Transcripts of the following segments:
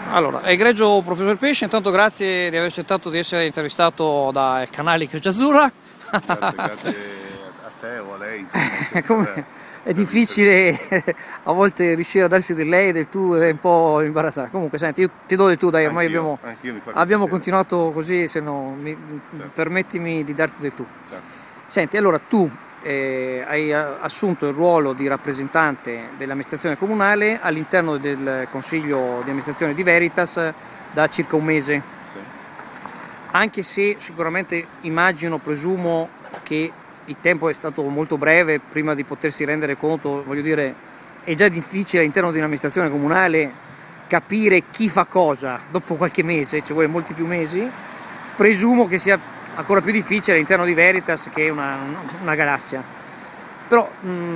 Allora, egregio professor Pesce, intanto grazie di aver accettato di essere intervistato dal canale Croce Azzurra. Grazie a te o a lei. È difficile a volte riuscire a darsi del lei e del tu, è un po' imbarazzante. Comunque, senti, io ti do del tu, dai, ormai abbiamo continuato così, se no, certo. Permettimi di darti del tu. Certo. Senti, allora tu hai assunto il ruolo di rappresentante dell'amministrazione comunale all'interno del consiglio di amministrazione di Veritas da circa un mese. Sì. Anche se sicuramente immagino, presumo che il tempo è stato molto breve prima di potersi rendere conto, voglio dire, è già difficile all'interno di un'amministrazione comunale capire chi fa cosa dopo qualche mese, ci vuole molti più mesi, presumo che sia ancora più difficile all'interno di Veritas, che è una galassia. Però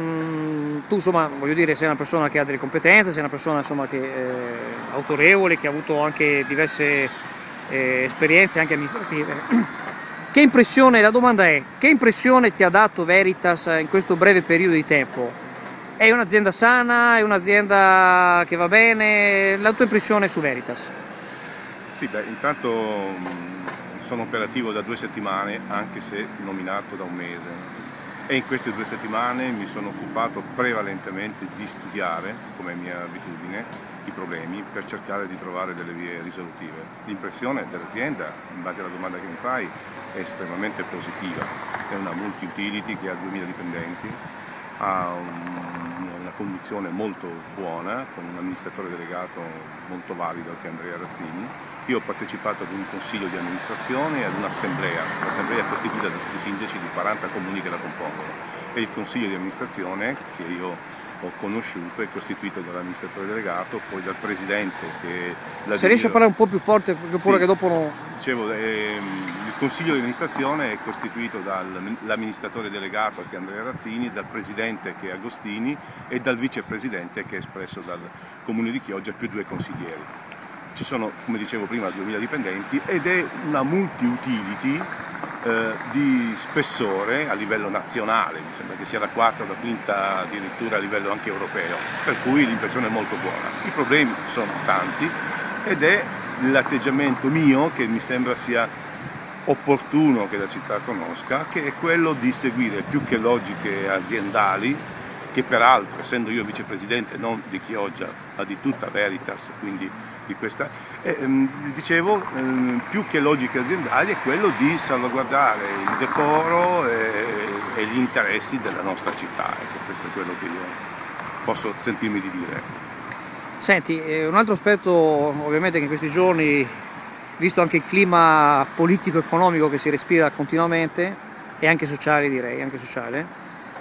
tu, insomma, voglio dire, sei una persona che ha delle competenze, sei una persona, insomma, che è autorevole, che ha avuto anche diverse esperienze anche amministrative. Che impressione, la domanda è, che impressione ti ha dato Veritas in questo breve periodo di tempo? È un'azienda sana? È un'azienda che va bene? La tua impressione su Veritas? Sì, beh, intanto sono operativo da 2 settimane, anche se nominato da un mese, e in queste 2 settimane mi sono occupato prevalentemente di studiare, come mia abitudine, i problemi per cercare di trovare delle vie risolutive. L'impressione dell'azienda, in base alla domanda che mi fai, è estremamente positiva. È una multi-utility che ha 2000 dipendenti, ha una conduzione molto buona, con un amministratore delegato molto valido che è Andrea Razzini. Io ho partecipato ad un consiglio di amministrazione e ad un'assemblea, l'assemblea è costituita da tutti i sindaci di 40 comuni che la compongono, e il consiglio di amministrazione che io ho conosciuto è costituito dall'amministratore delegato, poi dal presidente che... Se riesci a parlare un po' più forte, perché sì, che dopo no... Dicevo, il consiglio di amministrazione è costituito dall'amministratore delegato che è Andrea Razzini, dal presidente che è Agostini e dal vicepresidente che è espresso dal comune di Chioggia più 2 consiglieri. Ci sono, come dicevo prima, 2000 dipendenti ed è una multi-utility di spessore a livello nazionale, mi sembra che sia la 4ª o la 5ª addirittura a livello anche europeo, per cui l'impressione è molto buona. I problemi sono tanti ed è l'atteggiamento mio che mi sembra sia opportuno che la città conosca, che è quello di seguire più che logiche aziendali, che peraltro, essendo io vicepresidente non di Chioggia ma di tutta Veritas, quindi di questa, dicevo, più che logiche aziendali è quello di salvaguardare il decoro e gli interessi della nostra città. Ecco, questo è quello che io posso sentirmi di dire. Senti, un altro aspetto ovviamente che in questi giorni, visto anche il clima politico-economico che si respira continuamente, e anche sociale, direi, anche sociale,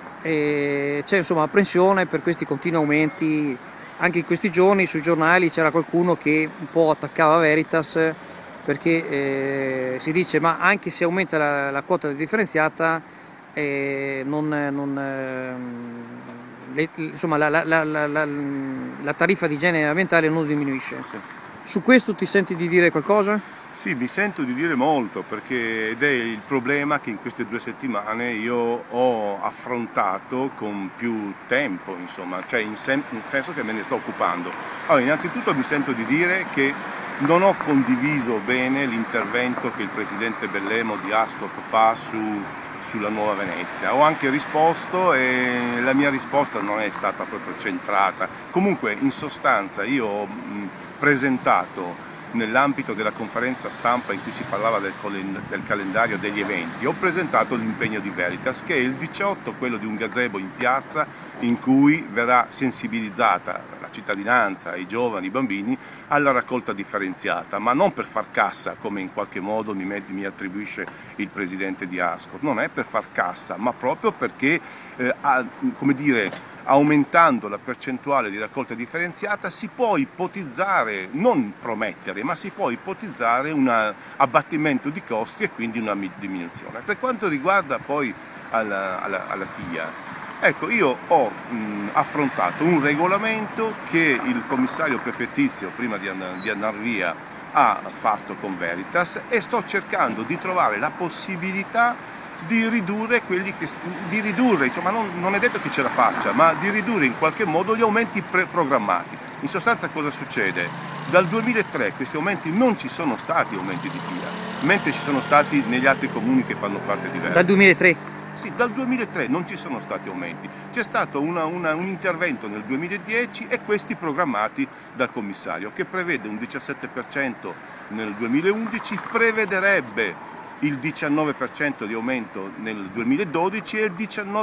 c'è insomma apprensione per questi continui aumenti. Anche in questi giorni sui giornali c'era qualcuno che un po' attaccava Veritas perché si dice ma anche se aumenta la quota differenziata insomma, la tariffa di igiene ambientale non diminuisce. Sì. Su questo ti senti di dire qualcosa? Sì, mi sento di dire molto, perché ed è il problema che in queste 2 settimane io ho affrontato con più tempo, insomma, cioè nel senso che me ne sto occupando. Allora, innanzitutto mi sento di dire che non ho condiviso bene l'intervento che il presidente Bellemo di Ascot fa sulla Nuova Venezia. Ho anche risposto e la mia risposta non è stata proprio centrata. Comunque, in sostanza, io ho presentato nell'ambito della conferenza stampa in cui si parlava del calendario degli eventi, ho presentato l'impegno di Veritas, che è il 18, quello di un gazebo in piazza in cui verrà sensibilizzata la cittadinanza, i giovani, i bambini alla raccolta differenziata, ma non per far cassa come in qualche modo mi attribuisce il presidente di Ascot, non è per far cassa, ma proprio perché, come dire, aumentando la percentuale di raccolta differenziata si può ipotizzare, non promettere, ma si può ipotizzare un abbattimento di costi e quindi una diminuzione. Per quanto riguarda poi alla TIA, ecco, io ho affrontato un regolamento che il commissario prefettizio, prima di andare via, ha fatto con Veritas e sto cercando di trovare la possibilità di ridurre insomma non è detto che ce la faccia, ma di ridurre in qualche modo gli aumenti programmati. In sostanza cosa succede? Dal 2003 questi aumenti non ci sono stati aumenti di FIAT, mentre ci sono stati negli altri comuni che fanno parte di Verdi. Dal 2003? Sì, dal 2003 non ci sono stati aumenti, c'è stato un intervento nel 2010 e questi programmati dal commissario che prevede un 17% nel 2011, prevederebbe il 19% di aumento nel 2012 e il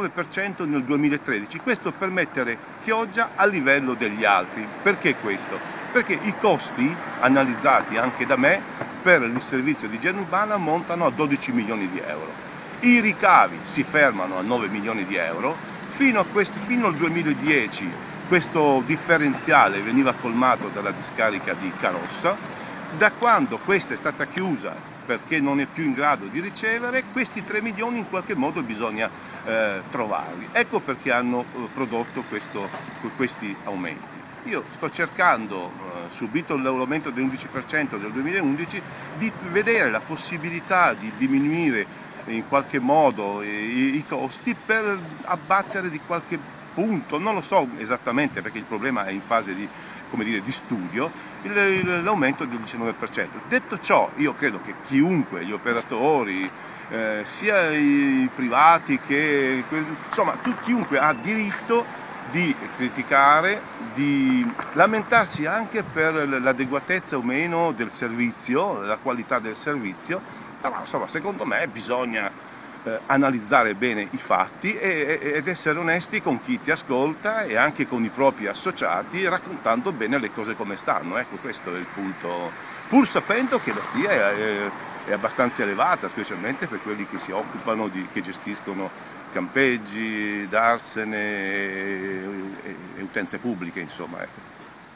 19% nel 2013, questo per mettere Chioggia a livello degli altri. Perché questo? Perché i costi analizzati anche da me per il servizio di igiene urbana ammontano a 12 milioni di euro. I ricavi si fermano a 9 milioni di euro, fino al 2010 questo differenziale veniva colmato dalla discarica di Carossa, da quando questa è stata chiusa perché non è più in grado di ricevere, questi 3 milioni in qualche modo bisogna trovarli. Ecco perché hanno prodotto questi aumenti. Io sto cercando, subito l'aumento dell'11% del 2011, di vedere la possibilità di diminuire in qualche modo i costi per abbattere di qualche punto, non lo so esattamente perché il problema è in fase di studio, l'aumento del 19%. Detto ciò, io credo che chiunque, gli operatori, sia i privati che insomma chiunque ha diritto di criticare, di lamentarsi anche per l'adeguatezza o meno del servizio, la qualità del servizio. Però insomma, secondo me bisogna analizzare bene i fatti ed essere onesti con chi ti ascolta e anche con i propri associati, raccontando bene le cose come stanno. Ecco, questo è il punto, pur sapendo che la FIA è abbastanza elevata, specialmente per quelli che si occupano che gestiscono campeggi, darsene e utenze pubbliche, insomma. Ecco.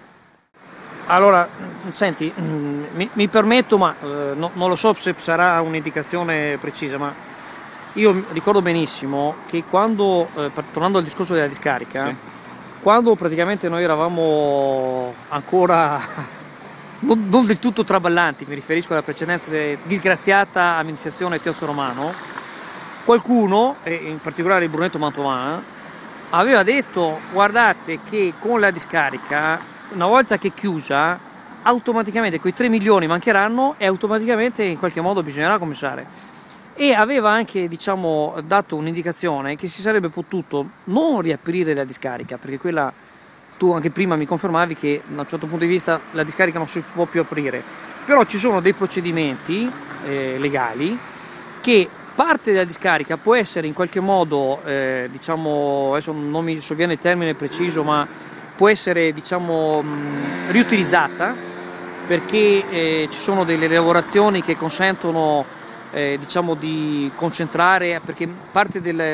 Allora, senti, mi permetto, ma non lo so se sarà un'indicazione precisa, ma io ricordo benissimo che quando, tornando al discorso della discarica, sì, quando praticamente noi eravamo ancora non del tutto traballanti, mi riferisco alla precedente disgraziata amministrazione Teozzo Romano, qualcuno, e in particolare il Brunetto Mantovano, aveva detto: guardate che con la discarica, una volta che è chiusa, automaticamente quei 3 milioni mancheranno e automaticamente in qualche modo bisognerà commissare. E aveva anche, diciamo, dato un'indicazione che si sarebbe potuto non riaprire la discarica, perché quella, tu anche prima mi confermavi che da un certo punto di vista la discarica non si può più aprire, però ci sono dei procedimenti legali che parte della discarica può essere in qualche modo, diciamo, adesso non mi sovviene il termine preciso, ma può essere, diciamo, riutilizzata, perché ci sono delle lavorazioni che consentono diciamo di concentrare, perché parte dei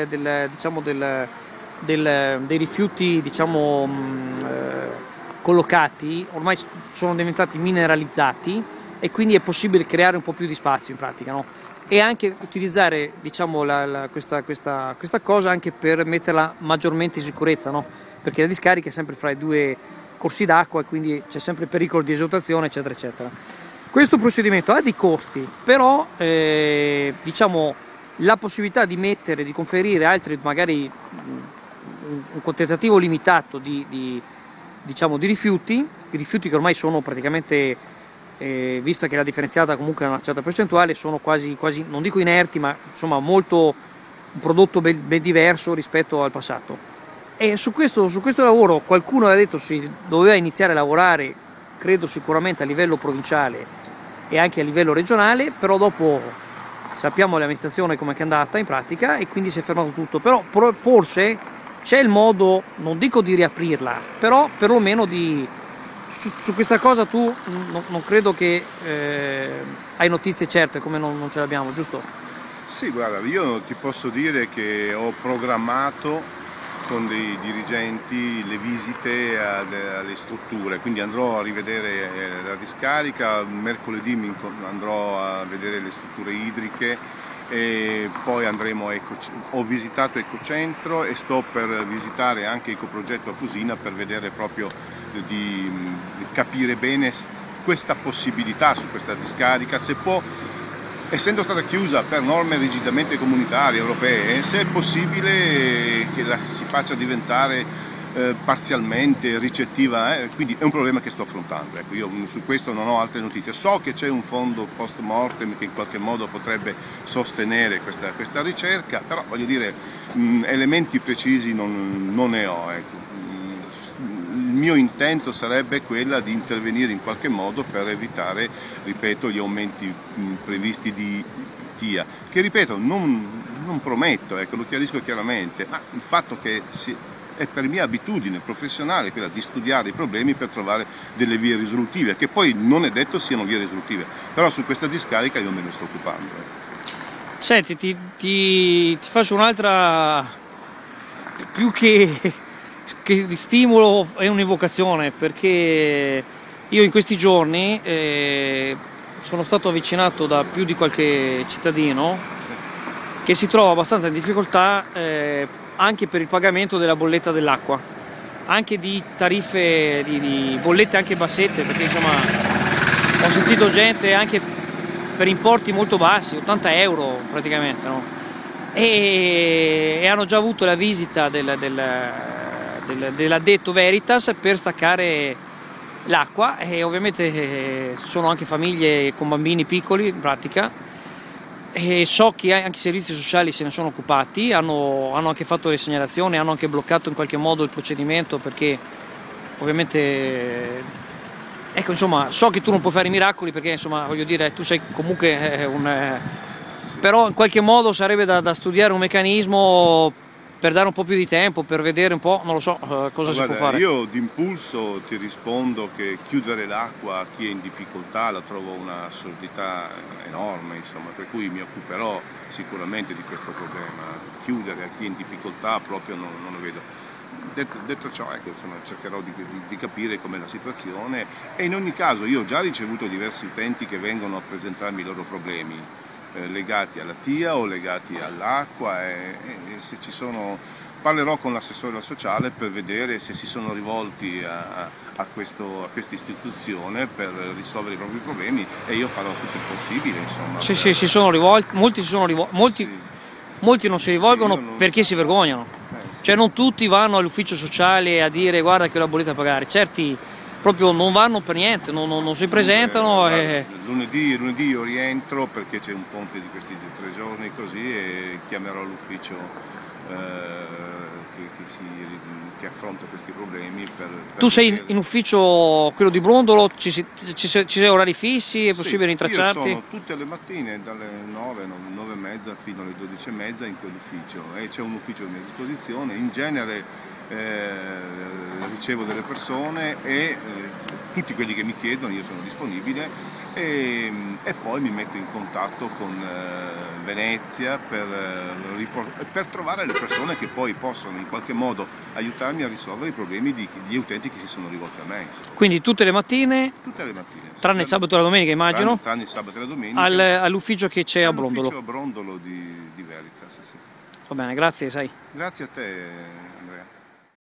rifiuti, diciamo, collocati ormai sono diventati mineralizzati e quindi è possibile creare un po' più di spazio in pratica, no? E anche utilizzare, diciamo, questa cosa anche per metterla maggiormente in sicurezza, no? Perché la discarica è sempre fra i due corsi d'acqua e quindi c'è sempre il pericolo di esotazione, eccetera eccetera. Questo procedimento ha dei costi, però diciamo, la possibilità di conferire altri, magari un quantitativo limitato di rifiuti che ormai sono praticamente, visto che la differenziata comunque è una certa percentuale, sono quasi, non dico inerti, ma insomma un prodotto ben diverso rispetto al passato. E su questo lavoro qualcuno aveva detto si doveva iniziare a lavorare, credo sicuramente a livello provinciale e anche a livello regionale, però dopo sappiamo l'amministrazione come è andata in pratica e quindi si è fermato tutto. Però forse c'è il modo, non dico di riaprirla, però perlomeno su questa cosa tu non credo che hai notizie certe, come non ce l'abbiamo, giusto? Sì, guarda, io ti posso dire che ho programmato con dei dirigenti le visite alle strutture, quindi andrò a rivedere la discarica, mercoledì andrò a vedere le strutture idriche e poi andremo ho visitato Ecocentro e sto per visitare anche Ecoprogetto a Fusina per vedere proprio di capire bene questa possibilità su questa discarica, se può essendo stata chiusa per norme rigidamente comunitarie, europee, se è possibile che la si faccia diventare parzialmente ricettiva, quindi è un problema che sto affrontando. Ecco, io su questo non ho altre notizie. So che c'è un fondo post mortem che in qualche modo potrebbe sostenere questa ricerca, però voglio dire, elementi precisi non ne ho. Ecco. Il mio intento sarebbe quella di intervenire in qualche modo per evitare, ripeto, gli aumenti previsti di TIA, che ripeto non prometto, ecco, lo chiarisco chiaramente, ma il fatto che è per mia abitudine professionale quella di studiare i problemi per trovare delle vie risolutive, che poi non è detto siano vie risolutive, però su questa discarica io me ne sto occupando. Senti, ti faccio un'altra, più che di stimolo, è un'evocazione, perché io in questi giorni sono stato avvicinato da più di qualche cittadino che si trova abbastanza in difficoltà anche per il pagamento della bolletta dell'acqua, anche di tariffe, di bollette anche bassette, perché insomma ho sentito gente anche per importi molto bassi, 80 euro praticamente, no? E hanno già avuto la visita dell'addetto Veritas per staccare l'acqua, e ovviamente sono anche famiglie con bambini piccoli in pratica. E so che anche i servizi sociali se ne sono occupati, hanno anche fatto le segnalazioni, hanno anche bloccato in qualche modo il procedimento, perché ovviamente, ecco, insomma, so che tu non puoi fare i miracoli, perché insomma, voglio dire, tu sei comunque però in qualche modo sarebbe da studiare un meccanismo per dare un po' più di tempo, per vedere un po', non lo so, cosa si può fare. Io d'impulso ti rispondo che chiudere l'acqua a chi è in difficoltà la trovo un'assurdità enorme, insomma, per cui mi occuperò sicuramente di questo problema. Chiudere a chi è in difficoltà proprio non lo vedo. Detto ciò, ecco, insomma, cercherò di capire com'è la situazione, e in ogni caso io ho già ricevuto diversi utenti che vengono a presentarmi i loro problemi legati alla TIA o legati all'acqua, e se ci sono, parlerò con l'assessore sociale per vedere se si sono rivolti a questa istituzione per risolvere i propri problemi, e io farò tutto il possibile, insomma. Sì, si sono rivolti, molti si sono rivolti, Sì. molti non si rivolgono perché si vergognano. Sì. Cioè non tutti vanno all'ufficio sociale a dire guarda che ho la bolletta da pagare, certi proprio non vanno per niente, non si presentano. Lunedì io rientro perché c'è un ponte di questi 3 giorni così, e chiamerò l'ufficio che affronta questi problemi per tu sei in ufficio, quello di Brondolo, ci sei orari fissi, è possibile rintracciarti? Io sono tutte le mattine dalle 9:30 fino alle 12:30 in quell'ufficio, e c'è un ufficio a mia disposizione. In genere ricevo delle persone, e tutti quelli che mi chiedono io sono disponibile, e poi mi metto in contatto con Venezia per trovare le persone che poi possono in qualche modo aiutarmi a risolvere i problemi degli utenti che si sono rivolti a me. Quindi tutte le mattine? Tutte le mattine. Tranne il sabato e la domenica, immagino? Tranne il sabato e la domenica. All'ufficio che c'è a Brondolo? All'ufficio a Brondolo di Veritas, sì. Va bene, grazie, sai. Grazie a te.